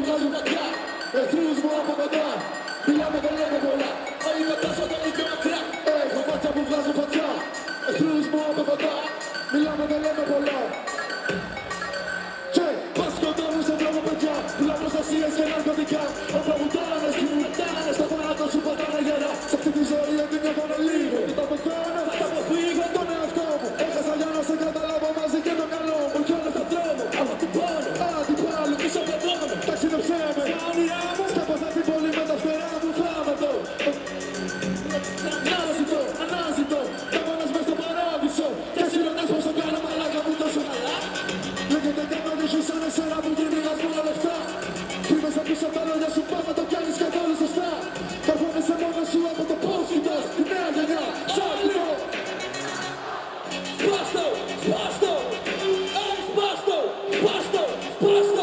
βγάζουν μακριά. Εχθρούς μου από κοντά. Μιλάμε δεν λέμε πολλά. Όλοι μετάσω τον ίδιο μακριά. Έχω μάτια που βγάζουν φωτιά. Εχθρούς μου από κοντά. Μιλάμε δεν λέμε πολλά. Και πας κοντά μου στον δρόμο παιδιά. Πουλά προστασίες και ναρκωτικά. Όπλα μου τάρανε, σκηνουτάνε. Στο θάνατο σου πατάνε γερά. Σ' αυτή τη ζωή ότι νιώθω λίγο. Όταν πεθάνω θα αποφύγω τον εαυτό μου. Έχασα για να σε καταλάβω μαζί και το καλό μου. Κι όλα στον δρόμο. Αλλά του πάνω, αντιπάλου πίσω από τον δρόμο. Ταξίδεψέ με, στα όνειρά μου. Σκέπασα την πόλη με τα φτερά μου. Θάνατο. Ανάζητο. Τα μόνος μες στο παράδεισο. Και εσύ ρωτάς πως το κάνω μαλάκα μου τόσο καλά. Λέγεται καμπάνι σου σαν εσένα που κυνηγάς πολλά λεφτά. Κρύβεσαι πίσω απ' τα λόγια σου, πάντα το κάνεις καθόλου σωστά. Καρφώνεσαι μόνο σου από το πώς κοιτάς τη νέα γενιά. Σάλτο! Σπάστο! Σπάστο! Σπάστο! Σπάστο! Σπάστο!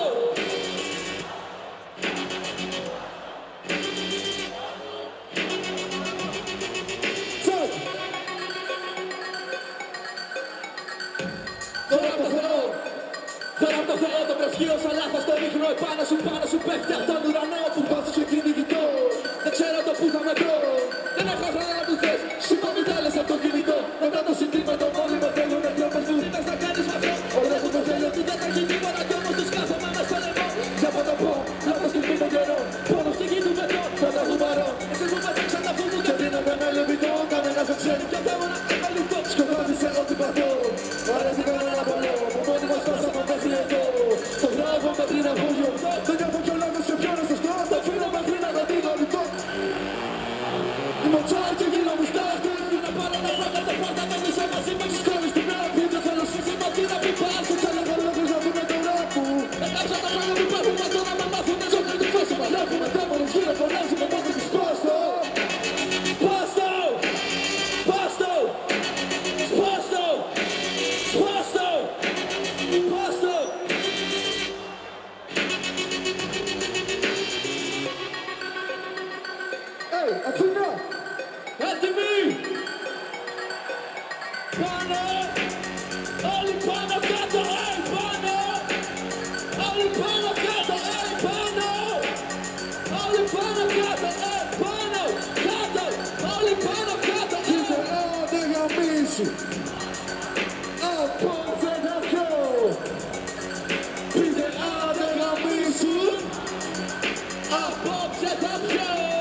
Τσακ! Τώρα το Θεό! Τώρα από το Θεό το προσχείο σαν λάθος το ρίχνω επάνω σου πέφτει από τον ουρανό που πας και κυνηγητό. Δεν ξέρω το που θα με βρω. Δεν έχω χρόνο να μου θες. Σηκώνει τέλες από το κινητό. Μετά το συντρίμματο όλοι με θέλουνε τρόπος μου. Τι θες να κάνεις με αυτό. Όλα έχουν το θέλιο ότι δεν θα έχει τίποτα κι όμως τους κάθομαι μες στο λαιμό. Για από το πω, λάθος του τον καιρό. Πόνο στη γη του μετρό, θα τα χουμαρώ. Εσείς μου πέταξαν τα φούρνου και δίνομαι με λεβιτό. Κανένας δεν ξέρει ποιο θέλω να επαληθώ. Σκοτάδισε ό,τι πατώ. Αρέθηκα να αναπολώ. Ο μόνιμος πάσα από μέχρι εδώ. Το βράδυ με πριν από γιορτό. Δεν νιώθω κι ο λόγος και ποιο είναι σωστό. Το φίλο μέχρι να κατήγω λιτό. Είμαι ο τσάι και γύρω μου στάχτη. Να πάρω να φάγατε πάντα με μισό μαζί με τις κόλλες στην άπη. Δεν θέλω σύστημα τι να μην πάρω. Ξέλεγα λόγους να πούνε το ράπ μου. Μετάψα τα πράγματα που υπάρχουν μα τώρα με μάθουνε. Ζω και τη φάση μας γράφουμε τέμονες γύρω φωνάζουμε μόνο τους σπάστο. Σπάστο! Σπάστο! Σπάστο! Σπάστο! Σπάστο! Αθήνα! Έτοιμοι! Πάνω! Όλοι πάνω κάτω! Πάνω! Όλοι πάνω κάτω! Πάνω! Όλοι πάνω κάτω! Πάνω! Κάτω! Όλοι πάνω κάτω! Πείτε άντε γαμίσου! Απόψε θα πιω! Πείτε άντε γαμίσου! Απόψε θα πιω!